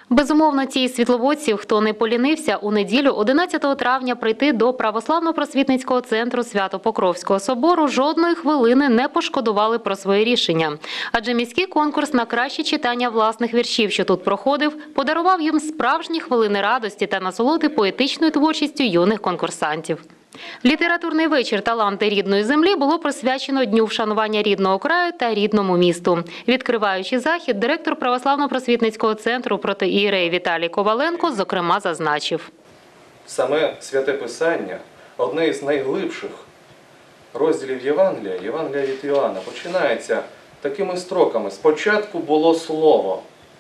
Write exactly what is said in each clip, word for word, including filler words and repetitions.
Безумовно, ті світловодців, хто не полінився у неділю одинадцятого травня прийти до Православно-просвітницького центру Свято-Покровського собору, жодної хвилини не пошкодували про своє рішення. Адже міський конкурс на краще читання власних віршів, що тут проходив, подарував їм справжні хвилини радості та насолоди поетичною творчістю юних конкурсантів. Літературний вечір «Таланти рідної землі» було присвячено Дню вшанування рідного краю та рідному місту. Відкриваючи захід, директор Православно-просвітницького центру протоієрей Віталій Коваленко, зокрема, зазначив. Саме Святе Писання – одне із найглибших розділів Євангелія, Євангелія від Іоанна, починається такими строками. Спочатку було Слово.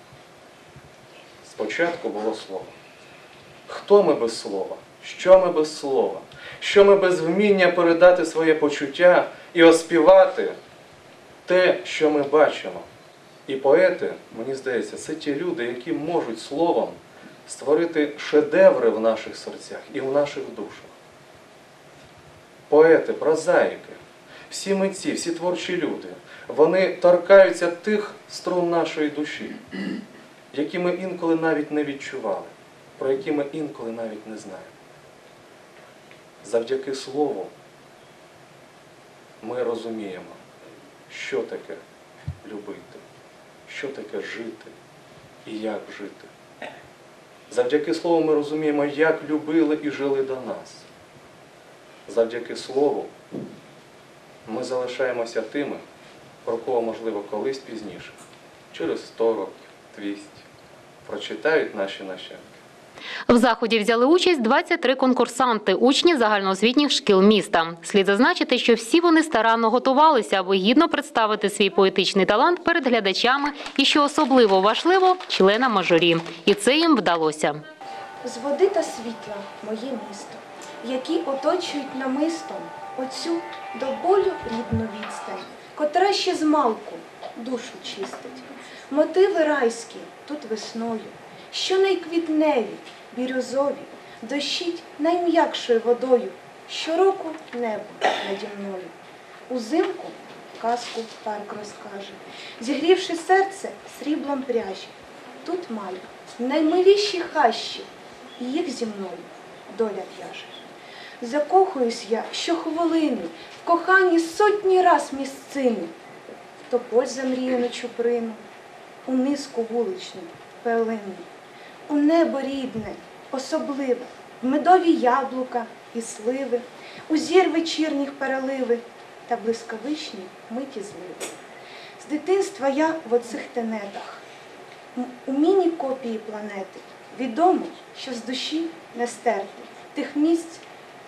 Спочатку було Слово. Хто ми без Слова? Що ми без Слова? Що ми без вміння передати своє почуття і оспівати те, що ми бачимо? І поети, мені здається, це ті люди, які можуть словом створити шедеври в наших серцях і в наших душах. Поети, прозаїки, всі митці, всі творчі люди, вони торкаються тих струн нашої душі, які ми інколи навіть не відчували, про які ми інколи навіть не знаємо. Завдяки Слову ми розуміємо, що таке любити, що таке жити і як жити. Завдяки Слову ми розуміємо, як любили і жили до нас. Завдяки Слову ми залишаємося тими, про кого, можливо, колись пізніше, через сто років, двісті, прочитають наші нащадки. В заході взяли участь двадцять три конкурсанти, учні загальноосвітніх шкіл міста. Слід зазначити, що всі вони старанно готувалися, аби гідно представити свій поетичний талант перед глядачами і, що особливо важливо, членами журі. І це їм вдалося. З води та світла моє місто, які оточують намистом оцю до болю рідну відстань, котра ще змалку душу чистить. Мотиви райські тут весною, що найквітневі, бірюзові, дощить найм'якшою водою, щороку небо наді мною. Узимку казку парк розкаже, зігрівши серце сріблом пряжі. Тут маю наймиліші хащі, і їх зі мною доля в'яже. Закохуюсь я щохвилини, в коханні сотні раз місцини, в тополь замріяну чуприну, у низку вуличну пелину, у небо рідне, особливе, в медові яблука і сливи, у зір вечірніх переливи та блискавичні миті зливи. З дитинства я в оцих тенетах, у міні-копії планети, відомо, що з душі не стерти тих місць,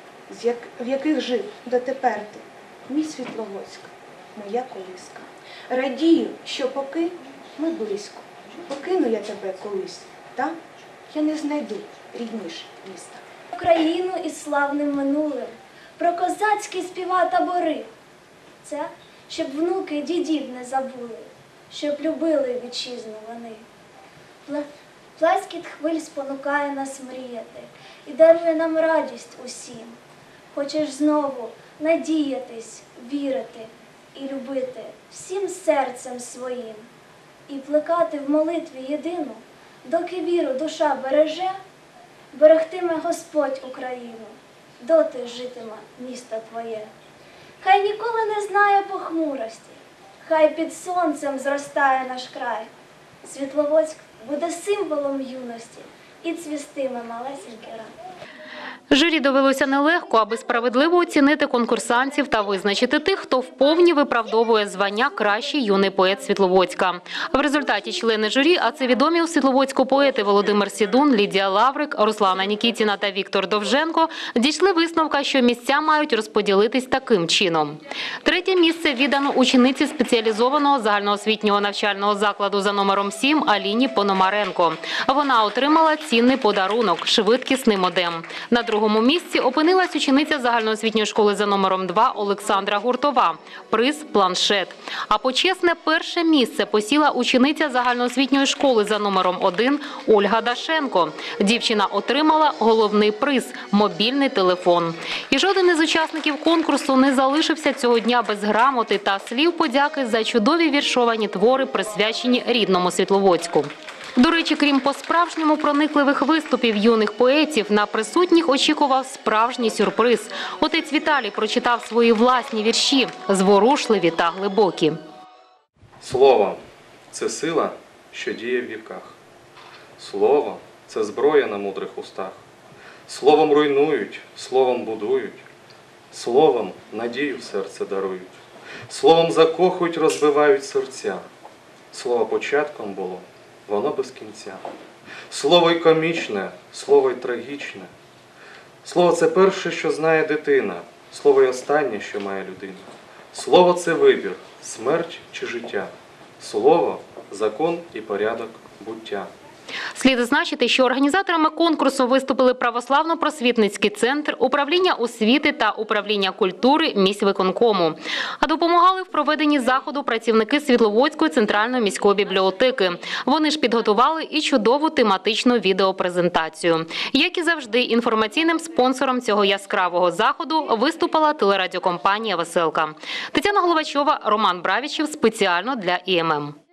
в яких жив дотепер ти, мій Світловодськ, моя колиска. Радію, що поки ми близько, покину я тебе колись, там я не знайду рідніше міста. Україну із славним минулим, про козацькі співа табори. Це, щоб внуки дідів не забули, щоб любили вітчизну вони. Плескіт хвиль спонукає нас мріяти і дарує нам радість усім. Хочеш знову надіятись, вірити і любити всім серцем своїм. І плекати в молитві єдину, доки віру душа береже, берегтиме Господь Україну, доти житиме місто твоє. Хай ніколи не знає похмурості, хай під сонцем зростає наш край. Світловодськ буде символом юності і цвістиме малесенький рай. Журі довелося нелегко, аби справедливо оцінити конкурсантів та визначити тих, хто вповні виправдовує звання «Кращий юний поет Світловодська». В результаті члени журі, а це відомі у Світловодську поети Володимир Сідун, Лідія Лаврик, Руслана Нікітіна та Віктор Довженко, дійшли висновка, що місця мають розподілитись таким чином. Третє місце віддано учениці спеціалізованого загальноосвітнього навчального закладу за номером сім Аліні Пономаренко. Вона отримала цінний подарунок – швидкісний модем. На другому місці опинилась учениця загальноосвітньої школи за номером два Олександра Гуртова. Приз – планшет. А почесне перше місце посіла учениця загальноосвітньої школи за номером один Ольга Дашенко. Дівчина отримала головний приз – мобільний телефон. І жоден із учасників конкурсу не залишився цього дня без грамоти та слів подяки за чудові віршовані твори, присвячені рідному Світловодську. До речі, крім по-справжньому проникливих виступів юних поетів, на присутніх очікував справжній сюрприз. Отець Віталій прочитав свої власні вірші, зворушливі та глибокі. Слово – це сила, що діє в віках. Слово – це зброя на мудрих устах. Словом руйнують, словом будують. Словом надію в серце дарують. Словом закохують, розбивають серця. Слово початком було, воно без кінця. Слово й комічне, слово й трагічне. Слово – це перше, що знає дитина. Слово й останнє, що має людина. Слово – це вибір, смерть чи життя. Слово – закон і порядок буття. Слід зазначити, що організаторами конкурсу виступили Православно-просвітницький центр, управління освіти та управління культури міськвиконкому. А допомагали в проведенні заходу працівники Світловодської центральної міської бібліотеки. Вони ж підготували і чудову тематичну відеопрезентацію. Як і завжди, інформаційним спонсором цього яскравого заходу виступила телерадіокомпанія «Веселка». Тетяна Головачова, Роман Бравічев спеціально для І Ем Ем.